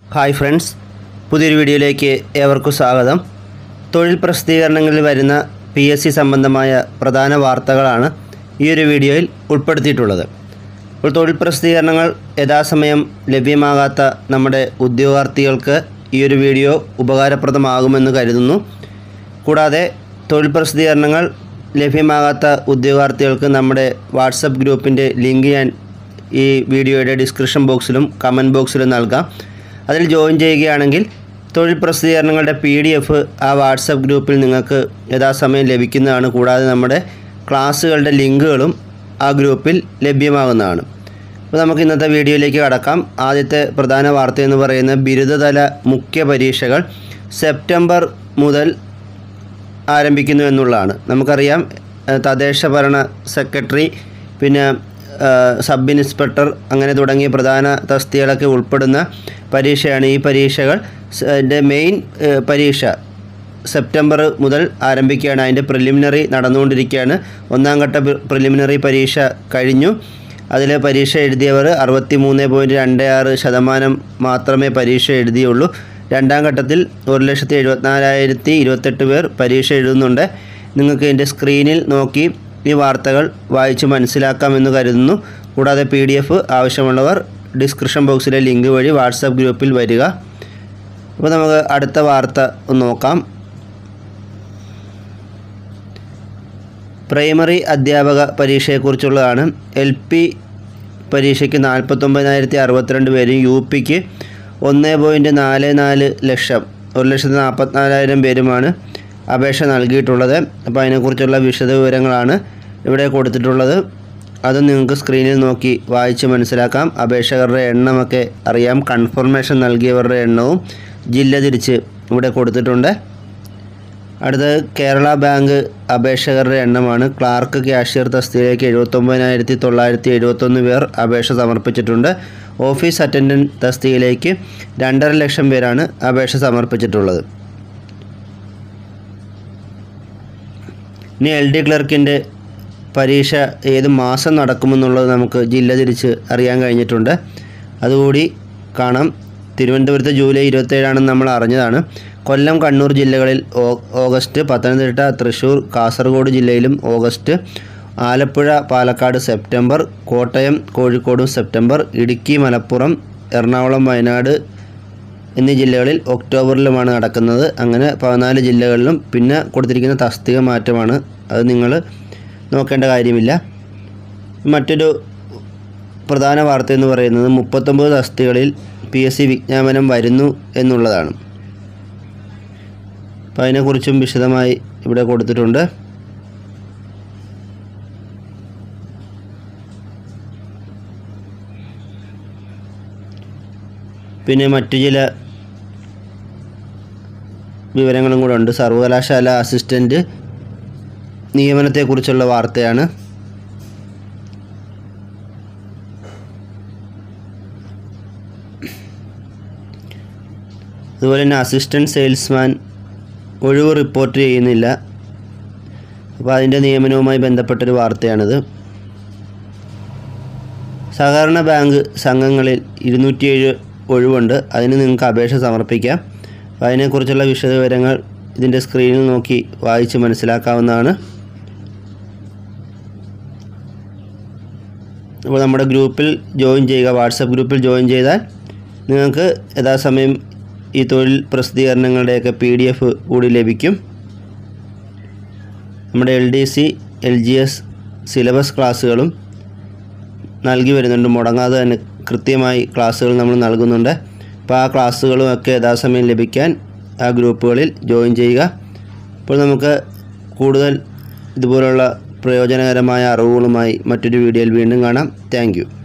Hi friends, പുതിയൊരു വീഡിയോയിലേക്ക് ഏവർക്കും സ്വാഗതം. തൊഴിൽ പ്രസിദ്ധീകരണങ്ങളിൽ വരുന്ന PSC സംബന്ധമായ പ്രധാന വാർത്തകളാണ് ഈ ഒരു വീഡിയോയിൽ ഉൾപ്പെടുത്തിയിട്ടുള്ളത്. ഇപ്പോൾ തൊഴിൽ പ്രസിദ്ധീകരണങ്ങൾ യഥാസമയം ലഭ്യമാകാത്ത നമ്മുടെ ഉദ്യോഗാർത്ഥികൾക്ക് ഈ ഒരു വീഡിയോ ഉപകാരപ്രദമാകുമെന്ന് കരുതുന്നു. കൂടാതെ തൊഴിൽ പ്രസിദ്ധീകരണങ്ങൾ ലഭ്യമാകാത്ത ഉദ്യോഗാർത്ഥികൾക്ക് നമ്മുടെ വാട്സപ്പ് ഗ്രൂപ്പിൻ്റെ ലിങ്ക് ഞാൻ ഈ വീഡിയോയുടെ ഡിസ്ക്രിപ്ഷൻ ബോക്സിലും കമൻറ്റ് ബോക്സിലും നൽകാം. അതിൽ ജോയിൻ ചെയ്യുകയാണെങ്കിൽ തൊഴിൽ പ്രസിദ്ധീകരണങ്ങളുടെ PDF ആ വാട്സപ്പ് ഗ്രൂപ്പിൽ നിങ്ങൾക്ക് യഥാസമയം ലഭിക്കുന്നതാണ്. കൂടാതെ നമ്മുടെ ക്ലാസ്സുകളുടെ ലിങ്കുകളും ആ ഗ്രൂപ്പിൽ ലഭ്യമാകുന്നതാണ്. അപ്പോൾ നമുക്ക് ഇന്നത്തെ വീഡിയോയിലേക്ക് കടക്കാം. ആദ്യത്തെ പ്രധാന വാർത്ത എന്ന് പറയുന്നത് ബിരുദതല മുഖ്യ പരീക്ഷകൾ സെപ്റ്റംബർ മുതൽ ആരംഭിക്കുന്നു എന്നുള്ളതാണ്. നമുക്കറിയാം, തദ്ദേശ ഭരണ സെക്രട്ടറി, പിന്നെ സബ് ഇൻസ്പെക്ടർ, അങ്ങനെ തുടങ്ങിയ പ്രധാന തസ്തികകളൊക്കെ ഉൾപ്പെടുന്ന പരീക്ഷയാണ് ഈ പരീക്ഷകൾ. മെയിൻ പരീക്ഷ സെപ്റ്റംബർ മുതൽ ആരംഭിക്കുകയാണ്. അതിൻ്റെ പ്രിലിമിനറി നടന്നുകൊണ്ടിരിക്കുകയാണ്. ഒന്നാം ഘട്ട പ്രിലിമിനറി പരീക്ഷ കഴിഞ്ഞു. അതിൽ പരീക്ഷ എഴുതിയവർ 63.26% മാത്രമേ പരീക്ഷ എഴുതിയുള്ളൂ. രണ്ടാം ഘട്ടത്തിൽ 1,74,028 പേർ പരീക്ഷ എഴുതുന്നുണ്ട്. നിങ്ങൾക്ക് ഇതിൻ്റെ സ്ക്രീനിൽ നോക്കി ഈ വാർത്തകൾ വായിച്ച് മനസ്സിലാക്കാമെന്ന് കരുതുന്നു. കൂടാതെ PDF ആവശ്യമുള്ളവർ ഡിസ്ക്രിപ്ഷൻ ബോക്സിലെ ലിങ്ക് വഴി വാട്സപ്പ് ഗ്രൂപ്പിൽ വരിക. അപ്പോൾ നമുക്ക് അടുത്ത വാർത്ത നോക്കാം. പ്രൈമറി അധ്യാപക പരീക്ഷയെക്കുറിച്ചുള്ളതാണ്. LP പരീക്ഷയ്ക്ക് 49,062 പേരും UPക്ക് 1.44 ലക്ഷം 1,44,000 പേരുമാണ് അപേക്ഷ നൽകിയിട്ടുള്ളത്. അപ്പോൾ അതിനെക്കുറിച്ചുള്ള വിശദവിവരങ്ങളാണ് ഇവിടെ കൊടുത്തിട്ടുള്ളത്. അതും നിങ്ങൾക്ക് സ്ക്രീനിൽ നോക്കി വായിച്ച് മനസ്സിലാക്കാം. അപേക്ഷകരുടെ എണ്ണമൊക്കെ അറിയാം. കൺഫർമേഷൻ നൽകിയവരുടെ എണ്ണവും ജില്ല തിരിച്ച് ഇവിടെ കൊടുത്തിട്ടുണ്ട്. അടുത്തത് കേരള ബാങ്ക് അപേക്ഷകരുടെ എണ്ണമാണ്. ക്ലാർക്ക് ക്യാഷ്യർ തസ്തികയിലേക്ക് 79,971 പേർ അപേക്ഷ സമർപ്പിച്ചിട്ടുണ്ട്. ഓഫീസ് അറ്റൻഡൻറ്റ് തസ്തികയിലേക്ക് 2.5 ലക്ഷം പേരാണ് അപേക്ഷ സമർപ്പിച്ചിട്ടുള്ളത്. ഇനി LD ക്ലർക്കിൻ്റെ പരീക്ഷ ഏത് മാസം നടക്കുമെന്നുള്ളത് നമുക്ക് ജില്ല തിരിച്ച് അറിയാൻ കഴിഞ്ഞിട്ടുണ്ട്. അതുകൂടി കാണാം. തിരുവനന്തപുരത്ത് ജൂലൈ 27 നമ്മൾ അറിഞ്ഞതാണ്. കൊല്ലം, കണ്ണൂർ ജില്ലകളിൽ ഓഗസ്റ്റ്, പത്തനംതിട്ട, തൃശ്ശൂർ, കാസർഗോഡ് ജില്ലയിലും ഓഗസ്റ്റ്, ആലപ്പുഴ, പാലക്കാട് സെപ്റ്റംബർ, കോട്ടയം, കോഴിക്കോടും സെപ്റ്റംബർ, ഇടുക്കി, മലപ്പുറം, എറണാകുളം, വയനാട് എന്നീ ജില്ലകളിൽ ഒക്ടോബറിലുമാണ് നടക്കുന്നത്. അങ്ങനെ 14 ജില്ലകളിലും. പിന്നെ കൊടുത്തിരിക്കുന്ന തസ്തിക മാറ്റമാണ്. അത് നിങ്ങൾ നോക്കേണ്ട കാര്യമില്ല. മറ്റൊരു പ്രധാന വാർത്ത എന്ന് പറയുന്നത് 39 തസ്തികകളിൽ PSC വിജ്ഞാപനം വരുന്നു എന്നുള്ളതാണ്. അപ്പോൾ അതിനെക്കുറിച്ചും വിശദമായി ഇവിടെ കൊടുത്തിട്ടുണ്ട്. പിന്നെ മറ്റു ചില വിവരങ്ങളും കൂടെ ഉണ്ട്. സർവകലാശാല അസിസ്റ്റൻ്റ് നിയമനത്തെക്കുറിച്ചുള്ള വാർത്തയാണ്. അതുപോലെ തന്നെ അസിസ്റ്റൻറ്റ് സെയിൽസ്മാൻ ഒഴിവ് റിപ്പോർട്ട് ചെയ്യുന്നില്ല. അപ്പോൾ അതിൻ്റെ നിയമനവുമായി ബന്ധപ്പെട്ടൊരു വാർത്തയാണിത്. സഹകരണ ബാങ്ക് സംഘങ്ങളിൽ 207 ഒഴിവുണ്ട്. അതിന് നിങ്ങൾക്ക് അപേക്ഷ സമർപ്പിക്കാം. അപ്പോൾ അതിനെക്കുറിച്ചുള്ള വിശദവിവരങ്ങൾ ഇതിൻ്റെ സ്ക്രീനിൽ നോക്കി വായിച്ച് മനസ്സിലാക്കാവുന്നതാണ്. അപ്പോൾ നമ്മുടെ ഗ്രൂപ്പിൽ ജോയിൻ ചെയ്യുക. വാട്സപ്പ് ഗ്രൂപ്പിൽ ജോയിൻ ചെയ്താൽ നിങ്ങൾക്ക് യഥാസമയം ഈ തൊഴിൽ പ്രസിദ്ധീകരണങ്ങളുടെയൊക്കെ PDF കൂടി ലഭിക്കും. നമ്മുടെ LDC, LGS സിലബസ് ക്ലാസ്സുകളും നൽകി വരുന്നുണ്ട്. മുടങ്ങാതെ തന്നെ കൃത്യമായി ക്ലാസ്സുകൾ നമ്മൾ നൽകുന്നുണ്ട്. അപ്പോൾ ആ ക്ലാസ്സുകളും ഒക്കെ യഥാസമയം ലഭിക്കാൻ ആ ഗ്രൂപ്പുകളിൽ ജോയിൻ ചെയ്യുക. അപ്പോൾ നമുക്ക് കൂടുതൽ ഇതുപോലുള്ള പ്രയോജനകരമായ അറിവുകളുമായി മറ്റൊരു വീഡിയോയിൽ വീണ്ടും കാണാം. Thank U.